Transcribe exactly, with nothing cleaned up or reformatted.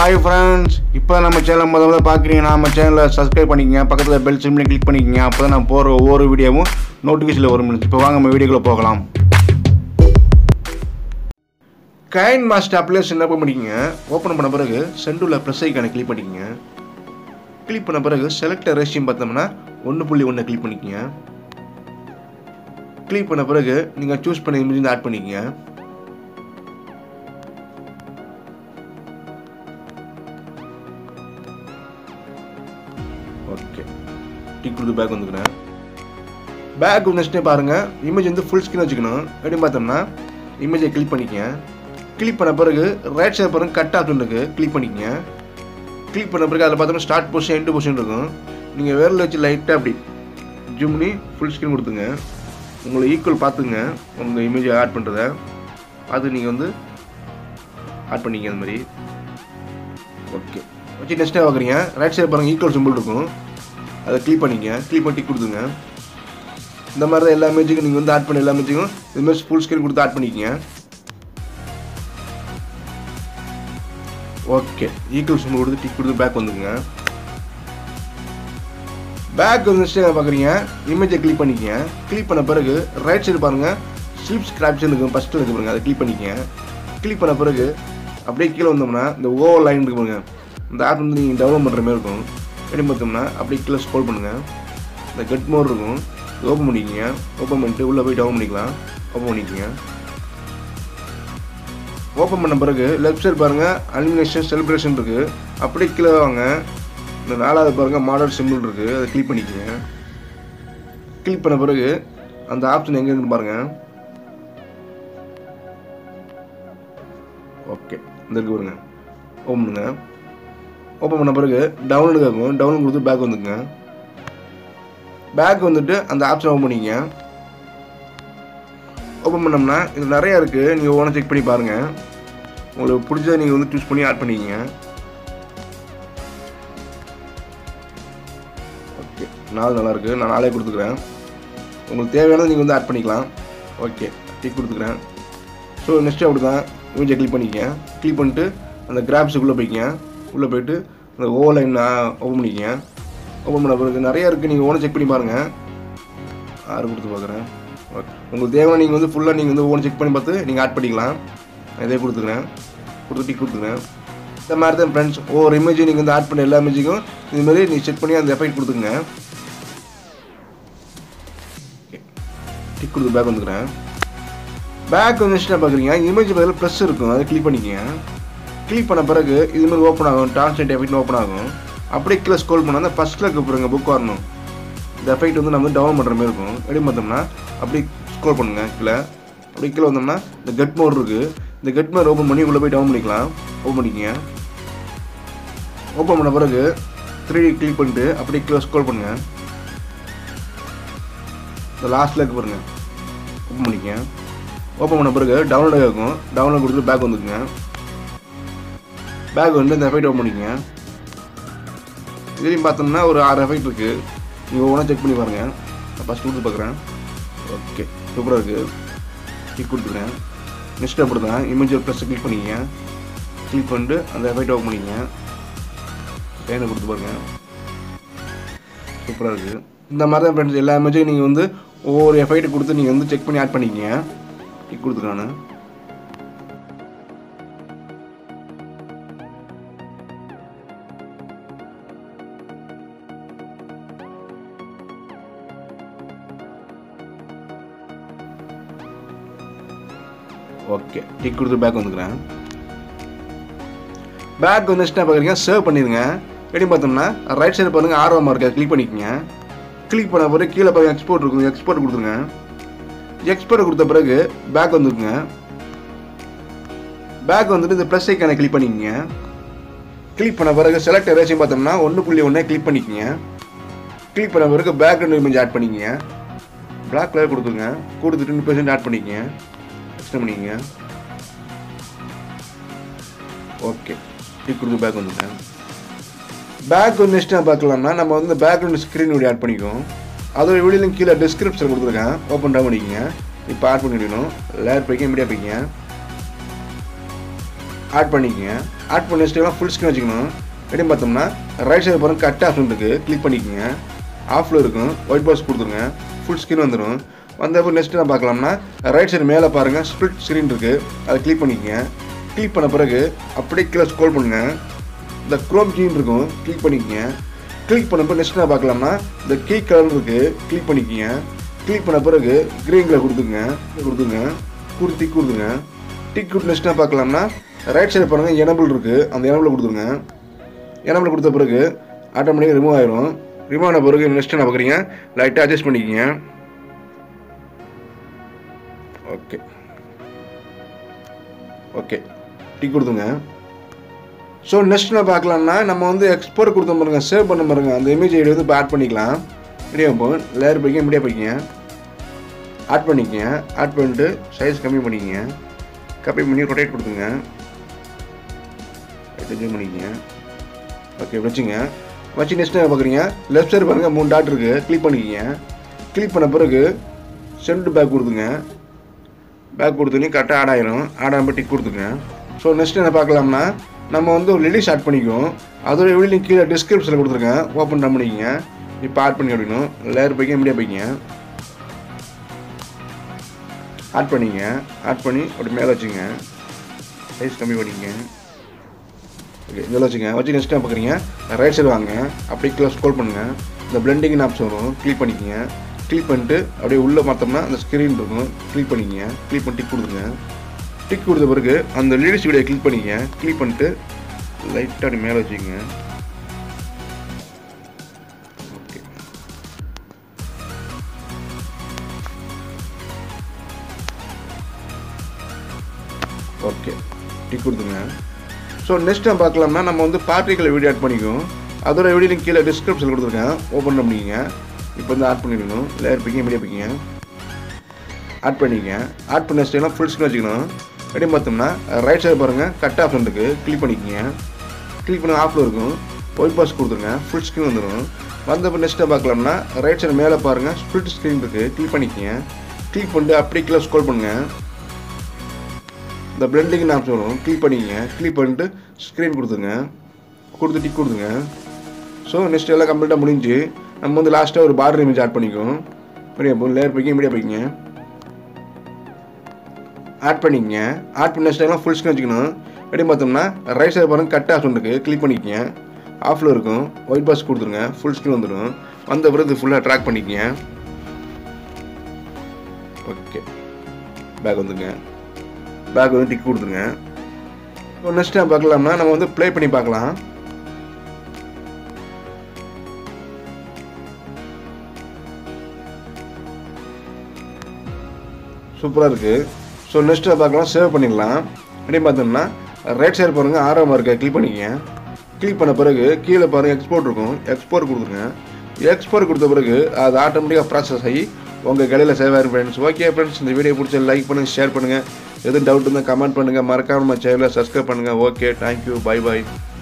Hi friends, இப்போ நம்ம channel முதல் முதல்ல பார்க்குறீங்கன்னா நம்ம சேனலை சப்ஸ்கிரைப் பண்ணிக்கங்க, பக்கத்தில் பெல் சிம்லையும் கிளிக் பண்ணிக்கங்க. அப்போ தான் நான் போகிற ஒவ்வொரு வீடியோவும் நோட்டிஃபிகேஷனில் வரும். இப்போ வாங்க நம்ம வீடியோக்குள்ளே போகலாம். கைன் மாஸ்டர் அப்ளிகேஷன் ஓப்பன் பண்ணிக்கங்க. ஓப்பன் பண்ண பிறகு சென்டரில் ப்ளஸ் ஐக்கானை கிளிக் பண்ணிக்கங்க. கிளிக் பண்ண பிறகு செலக்ட் ரேஷியம் பார்த்தோம்னா ஒன்று புள்ளி ஒன்று கிளிக் பண்ணிக்கங்க. கிளிக் பண்ண பிறகு நீங்கள் சூஸ் பண்ண இமேஜ் ஆட் பண்ணிக்கங்க. ஓகே, டிக் கொடுத்து பேக் வந்துக்கிறேன். பேக் நெக்ஸ்ட்டே பாருங்கள், இமேஜ் வந்து ஃபுல் ஸ்க்ரீன் வச்சுக்கணும். எப்படின்னு பார்த்தோம்னா இமேஜை கிளிக் பண்ணிக்கங்க. கிளிக் பண்ண பிறகு ரைட் சைடு பாருங்க கட் ஆப்ஷன் இருக்குது, கிளிக் பண்ணிக்கங்க. கிளிக் பண்ண பிறகு அதில் பார்த்தோம்னா ஸ்டார்ட் பொசிஷன் எண்டு பொசிஷன் இருக்கும். நீங்கள் வேரில் வச்சு லைட்டாக அப்படி ஜூம் பண்ணி ஃபுல் ஸ்க்ரீன் கொடுத்துங்க. உங்களை ஈக்குவல் பார்த்துங்க உங்கள் இமேஜை ஆட் பண்ணுறத. அது நீங்கள் வந்து ஆட் பண்ணிங்க அந்த மாதிரி. ஓகே வச்சு நெக்ஸ்ட்டே பார்க்குறீங்க. ரைட் சைடு பாருங்கள் ஈக்குவல் சிம்பிள் இருக்கும், அதை கிளிக் பண்ணிங்க. கிளிக் பண்ணி டிக் கொடுத்துங்க. இந்த மாதிரி தான் எல்லா இமேஜுக்கும் நீங்கள் வந்து ஆட் பண்ண எல்லா இமேஜுக்கும் இதுமாதிரி ஃபுல் ஸ்க்ரீன் கொடுத்து ஆட் பண்ணிக்கங்க. ஓகே, ஈக்குவல் சிம்பிள் கொடுத்து டிக் கொடுத்து பேக் வந்துங்க. பேக் வந்து நெக்ஸ்ட் பார்க்குறீங்க, இமேஜை கிளிக் பண்ணிக்கங்க. கிளிக் பண்ண பிறகு ரைட் சைடு பாருங்கள் ஸ்லிப் ஸ்கிராப்ஷன் இருக்கும், ஃபஸ்ட்டில் இருக்கு பாருங்க, அதை கிளிக் பண்ணிக்கங்க. கிளிக் பண்ண பிறகு அப்படியே கீழே வந்தோம்னா இந்த ஓவர் லைன் இருக்கு பாருங்க, இந்த ஆப் வந்து நீங்கள் டெவலப் பண்ணுற மாதிரி இருக்கும். எப்படி பார்த்தோம்னா அப்படியே கீழே ஸ்க்ரோல் பண்ணுங்கள். இந்த கெட் மோர் இருக்கும், ஓப்பன் பண்ணிக்கங்க. ஓப்பன் பண்ணிட்டு உள்ளே போய் டவுன் பண்ணிக்கலாம். ஓப்பன் பண்ணிக்கங்க. ஓப்பன் பண்ண பிறகு லெஃப்ட் சைடு பாருங்கள் அனிமேஷன் செலிப்ரேஷன் இருக்குது, அப்படியே கீழே வாங்க. இந்த நாலாவது பாருங்கள் மாடல் சிம்பிள் இருக்குது, அதை கிளிக் பண்ணிக்கங்க. கிளிக் பண்ண பிறகு அந்த ஆப்ஷன் எங்கே இருக்குன்னு பாருங்கள். ஓகே, இந்த இருக்கு பாருங்க, ஓப்பன் பண்ணுங்க. ஓப்பன் பண்ண பிறகு டவுன்லோடு கேட்கும், டவுன்லோட் கொடுத்து பேக் வந்துக்குங்க. பேக் வந்துட்டு அந்த ஆப்ஷன் ஓப்பன் பண்ணிக்கங்க. ஓப்பன் பண்ணோம்னா இது நிறையா இருக்குது, நீங்கள் ஒவ்வொன்றா செக் பண்ணி பாருங்கள். உங்களுக்கு பிடிச்சதை நீங்கள் வந்து சூஸ் பண்ணி ஆட் பண்ணிக்கங்க. ஓகே, நாலு நல்லாயிருக்கு, நான் நாளே கொடுத்துக்கிறேன். உங்களுக்கு தேவையானது நீங்கள் வந்து ஆட் பண்ணிக்கலாம். ஓகே, டிக் கொடுத்துக்கிறேன். ஸோ நெக்ஸ்ட்டு அப்படி தான் இமேஜை கிளிக் பண்ணிக்கங்க. கிளிக் பண்ணிட்டு அந்த கிராப்ஸுக்குள்ளே போய்க்கங்க. உள்ளே போய்ட்டு அந்த ஓ லைன் ஓப்பன் பண்ணிக்கங்க. ஓப்பன் பண்ண பிறகு நிறையா இருக்குது, நீங்கள் ஓனை செக் பண்ணி பாருங்கள். ஆறு கொடுத்து பார்க்குறேன். ஓகே, உங்களுக்கு தேவையான நீங்கள் வந்து ஃபுல்லாக நீங்கள் வந்து ஓனை செக் பண்ணி பார்த்து நீங்கள் ஆட் பண்ணிக்கலாம். இதே கொடுத்துக்கிறேன், கொடுத்து டிக் கொடுத்துக்கிறேன். இந்த மாதிரி தான் ஃப்ரெண்ட்ஸ் ஒவ்வொரு இமேஜும் நீங்கள் வந்து ஆட் பண்ண எல்லா இமேஜுக்கும் இதுமாதிரி நீங்கள் செக் பண்ணி அந்த எஃபெக்ட் கொடுத்துங்க. டிக் கொடுத்து பேக் வந்துக்கிறேன். பேக் வந்து நெக்ஸ்ட்டாக பார்க்குறீங்க, இமேஜ் பதில் ப்ளஸ் இருக்கும், அதை கிளிக் பண்ணிக்கங்க. கிளிக் பண்ண பிறகு இதுமாதிரி ஓப்பன் ஆகும், டிரான்ஸ்லேட் எஃபெக்ட் ஓப்பன் ஆகும். அப்படியே கீழே ஸ்க்ரோல் பண்ணால் அந்த ஃபஸ்ட்டில் இருக்க போகிறங்க புக் வரணும். இந்த எஃபெக்ட் வந்து நம்ம டவுன் பண்ணுற மாதிரி இருக்கும். எப்படி பார்த்தோம்னா அப்படி ஸ்க்ரோல் பண்ணுங்கள் கீழே. அப்படி கீழே வந்தோம்னா இந்த கெட் மோர் இருக்குது, இந்த கெட் மோர் ஓப்பன் பண்ணி உள்ளே போய் டவுன் பண்ணிக்கலாம். ஓப்பன் பண்ணிக்கங்க. ஓப்பன் பண்ண பிறகு த்ரீ டி கிளிக் பண்ணிட்டு அப்படியே கீழே ஸ்க்ரோல் பண்ணுங்கள். இந்த லாஸ்ட்டில் இருக்க பாருங்க, ஓப்பன் பண்ணிக்கங்க. ஓப்பன் பண்ண பிறகு டவுன்லோட் ஆகும், டவுன்லோட் கொடுத்துட்டு பேக் வந்துக்குங்க. பேக் வந்து இந்த எஃபெக்ட் ஓப்பன் பண்ணிக்கங்க. இதுலேயும் பார்த்தோம்னா ஒரு ஆறு எஃபெக்ட் இருக்குது, நீங்கள் ஒவ்வொன்றா செக் பண்ணி பாருங்கள். நான் ஃபஸ்ட் கொடுத்து பார்க்குறேன். ஓகே, சூப்பராக இருக்குது. கிளிக் கொடுத்துக்கிறேன். நெக்ஸ்ட் அப்படி தான் இமேஜ் ப்ளஸ் கிளிக் பண்ணிக்கங்க. கிளிக் பண்ணிட்டு அந்த எஃபெக்ட் ஓப்பன் பண்ணிக்கங்க. லைனை கொடுத்து பாருங்கள், சூப்பராக இருக்குது. இந்த மாதிரி தான் ஃப்ரெண்ட்ஸ் எல்லா இமேஜும் நீங்கள் வந்து ஒவ்வொரு எஃபெக்ட் கொடுத்து நீங்கள் வந்து செக் பண்ணி ஆட் பண்ணிக்கங்க. டிக் கொடுத்துருக்கானு. ஓகே, டிக் கொடுத்து பேக் வந்துக்கிறேன். பேக் வந்து நெக்ஸ்ட்டாக பார்க்குறீங்க, சேவ் பண்ணிடுங்க. எப்படி பார்த்தோம்னா ரைட் சைடு பாருங்கள் ஆர்வமாக இருக்கா, கிளிக் பண்ணிக்கோங்க. கிளிக் பண்ண பிறகு கீழே பாருங்கள் எக்ஸ்போர்ட் இருக்கும், எக்ஸ்போர்ட் கொடுத்துருங்க. எக்ஸ்போர்ட் கொடுத்த பிறகு பேக் வந்துருக்குங்க. பேக் வந்துட்டு இந்த ப்ளஸ் ஐக்கானை கிளிக் பண்ணிக்கங்க. கிளிக் பண்ண பிறகு செலக்ட் ரேஷியம் பார்த்தோம்னா ஒன்று புள்ளி ஒன்றே கிளிக் பண்ணிக்கங்க. கிளிக் பண்ண பிறகு பேக்ரவுண்ட் இமேஜ் ஆட் பண்ணிக்கங்க. பிளாக் கலர் கொடுத்துருங்க, கொடுத்துட்டு டென் பர்சன்ட் ஆட் பண்ணிக்கங்க. எக்ஸ்ட்ரா பண்ணிக்கங்க. ஓகே, டிக் கொடுத்து பேக் வந்துங்க. பேக் வந்து நெக்ஸ்ட்டாக பார்க்கலாம்னா நம்ம வந்து பேக்ரவுண்ட் ஸ்க்ரீன் வீடியோ ஆட் பண்ணிக்குவோம். அதோட வீடியோலையும் கீழே டிஸ்கிரிப்ஷன் கொடுத்துருக்கேன், ஓப்பன் டவுன் பண்ணிக்கங்க. இப்போ ஆட் பண்ணிடணும். லேயர் போய்க்க மீடியா போய்க்க ஆட் பண்ணிக்கங்க. ஆட் பண்ணி வச்சுட்டு ஃபுல் ஸ்க்ரீன் வச்சுக்கணும். எப்படின்னு பார்த்தோம்னா ரைட் சைடு பாருங்கள் கட் ஆப்ஷன் இருக்குது, கிளிக் பண்ணிக்கோங்க. ஆஃபில் இருக்கும், ஒயிட் பாக்ஸ் கொடுத்துருங்க, ஃபுல் ஸ்க்ரீன் வந்துடும். வந்தப்போ நெக்ஸ்ட்டு நான் பார்க்கலாம்னா ரைட் சைடு மேலே பாருங்கள் ஸ்ப்ளிட் ஸ்க்ரீன் இருக்குது, அதை கிளிக் பண்ணிக்கோங்க. கிளிக் பண்ண பிறகு அப்படியே கீழே ஸ்க்ரோல் பண்ணுங்கள். இந்த க்ரோம் கீன்னு இருக்கும், கிளிக் பண்ணிக்கோங்க. கிளிக் பண்ணப்போ நெக்ஸ்ட் நான் பார்க்கலாம்னா இந்த கீ கலர் இருக்குது, கிளிக் பண்ணிக்கோங்க. கிளிக் பண்ண பிறகு க்ரீன் கலர் கொடுத்துங்க கொடுத்துங்க கொடுத்து டிக் கொடுத்துங்க. டிக் கொடுத்து நெக்ஸ்ட் நான் பார்க்கலாம்னா ரைட் சைடு பாருங்கள் எனபிள் இருக்குது, அந்த எனபிள் கொடுத்துருங்க. எனபிள் கொடுத்த பிறகு ஆட்டோமேட்டிக்காக ரிமூவ் ஆயிரும். ரிமூவ் ஆன பிறகு நெக்ஸ்ட் என்ன பார்க்குறீங்க லைட்டாக அட்ஜஸ்ட் பண்ணிக்கோங்க. ஓகே ஓகே டிக் கொடுத்துங்க. ஸோ நெக்ஸ்ட் நான் பார்க்கலாம்னா நம்ம வந்து எக்ஸ்போர்ட் கொடுத்த பாருங்க, சேவ் பண்ண பாருங்க, அந்த இமேஜ் ஐடி வந்து இப்போ ஆட் பண்ணிக்கலாம். ரெடியாக இப்போ லேயர் போய்க்க மீடியா போய்க்கிங்க, ஆட் பண்ணிக்கங்க. ஆட் பண்ணிட்டு சைஸ் கம்மி பண்ணிக்கங்க, கம்மி பண்ணி ரொட்டேட் கொடுத்துங்க, ஜூம் பண்ணிக்கங்க. ஓகே வச்சுங்க. வச்சு நெக்ஸ்ட் என்ன பார்க்குறீங்க லெஃப்ட் சைடு பாருங்கள் மூணு டாட் இருக்குது, கிளிக் பண்ணிக்கங்க. கிளிக் பண்ண பிறகு சென்ட் பேக் கொடுத்துங்க. பேக் கொடுத்தோன்னே கரெக்டாக ஆட் ஆயிரும். ஆட் ஆன டிக் கொடுத்துங்க. ஸோ நெக்ஸ்ட் என்ன பார்க்கலாம்னா நம்ம வந்து ஒரு லிலிக் ஸ்டார்ட் பண்ணிக்குவோம். அதோட வீடியோ கீழே டிஸ்கிரிப்ஷனில் கொடுத்துருக்கேன், ஓப்பன் பண்ண பண்ணிக்கங்க. இப்போ ஆட் பண்ணி அப்படிக்கணும். லேயர் போய்க்க மீடியா போய்க்கிங்க, ஆட் பண்ணிங்க. ஆட் பண்ணி அப்படி மேலே வச்சுங்க, சைஸ் கம்மி பண்ணிக்கங்க. ஓகே இதில் வச்சுங்க. வச்சு நெக்ஸ்ட் டைம் பார்க்குறீங்க ரைட் சைடு வாங்க, அப்படியே கீழே ஸ்க்ரோல் பண்ணுங்கள். இந்த பிளெண்டிங் ஆப்ஷன் வரும், கிளிக் பண்ணிக்கங்க. கிளிக் பண்ணிட்டு அப்படியே உள்ளே பார்த்தோம்னா அந்த ஸ்க்ரீன் இருக்கும், கிளிக் பண்ணிக்கங்க. கிளிக் பண்ணி டிக் கொடுத்துங்க. டிக் கொடுத்த பிறகு அந்த லேடிஸ் வீடியோ கிளிக் பண்ணிக்கங்க. கிளிக் பண்ணிட்டு லைட்டாக அப்படி மேலே வச்சுக்கோங்க. ஓகே ஓகே டிக் கொடுத்துங்க. ஸோ நெக்ஸ்ட் டைம் பார்க்கலாம்னா நம்ம வந்து பார்ட்டிகளை வீடியோ ஆட் பண்ணிக்குவோம். அதோட வீடியோ லிங்க் கீழே டிஸ்கிரிப்ஷன் கொடுத்துருக்கேன், ஓப்பன் பண்ணிக்கங்க. இப்போ வந்து ஆட் பண்ணிடணும். லேயர் பிக்கிங்க மீடியா பிக்கிங்க, ஆட் பண்ணிக்கங்க. ஆட் பண்ண ஸ்டைலாம் ஃபுல் ஸ்க்ரீன் வச்சுக்கணும். எப்படி பார்த்தோம்னா ரைட் சைடு பாருங்கள் கட் ஆப்ஷன் இருக்குது, கிளிக் பண்ணிக்கங்க. கிளிக் பண்ணி ஆஃபில் இருக்கும், ஒயிட் பாக்ஸ் கொடுத்துருங்க, ஃபுல் ஸ்க்ரீன் வந்துடும். வந்தப்போ நெக்ஸ்ட்டை பார்க்கலாம்னா ரைட் சைடு மேலே பாருங்கள் ஸ்ப்ளிட் ஸ்க்ரீன் இருக்குது, கிளிக் பண்ணிக்கங்க. கிளிக் பண்ணிட்டு அப்படியே கீழே ஸ்க்ரோல் பண்ணுங்கள். இந்த பிளெண்டிங் ஆப்ஷன் வரும், கிளிக் பண்ணிக்கங்க. கிளிக் பண்ணிட்டு ஸ்க்ரீன் கொடுத்துங்க, கொடுத்து டிக் கொடுத்துங்க. ஸோ நெக்ஸ்ட் எல்லாம் கம்ப்ளீட்டாக முடிஞ்சு நம்ம வந்து லாஸ்ட்டாக ஒரு பார்டர் இமேஜ் ஆட் பண்ணிக்குவோம். மீடியா போ லேயர் போய்க்க மீடியா போய்க்கிங்க, ஆட் பண்ணிக்கங்க. ஆட் பண்ண ஸ்டைலாம் ஃபுல் ஸ்க்ரீன் வச்சுக்கணும். எப்படி பார்த்தோம்னா ரைட் சைடு பாருங்கள் கட் ஆப்ஷன் இருக்குது, கிளிக் பண்ணிக்கங்க. ஆஃபில் இருக்கும், ஒயிட் பாக்ஸ் கொடுத்துருங்க, ஃபுல் ஸ்க்ரீன் வந்துடும். வந்த பிறகு ஃபுல்லாக ட்ராக் பண்ணிக்கங்க. ஓகே பேக் வந்துங்க, பேக் வந்து டிக் கொடுத்துருங்க. நெக்ஸ்ட் டைம் பார்க்கலாம்னா நம்ம வந்து ப்ளே பண்ணி பார்க்கலாம். சூப்பராக இருக்குது. ஸோ நெக்ஸ்ட் பார்க்கலாம், சேவ் பண்ணிடலாம். அப்படின்னு பார்த்தோம்னா ரைட் சைடு பாருங்கள் ஆறாம் மார்க்கை கிளிக் பண்ணிக்கங்க. கிளிக் பண்ண பிறகு கீழே பாருங்கள் எக்ஸ்போர்ட் இருக்கும், எக்ஸ்போர்ட் கொடுத்துருங்க. எக்ஸ்போர்ட் கொடுத்த பிறகு அது ஆட்டோமேட்டிக்காக ப்ராசஸ் ஆகி உங்கள் கடையில் சேவ் ஆகிரும் ஃப்ரெண்ட்ஸ். ஓகே ஃப்ரெண்ட்ஸ், இந்த வீடியோ பிடிச்ச லைக் பண்ணுங்கள், ஷேர் பண்ணுங்கள். எதுவும் டவுட் இருந்தால் கமெண்ட் பண்ணுங்கள். மறக்காமல் நம்ம சேனலை சப்ஸ்கிரைப் பண்ணுங்கள். ஓகே தேங்க்யூ, பை பாய்.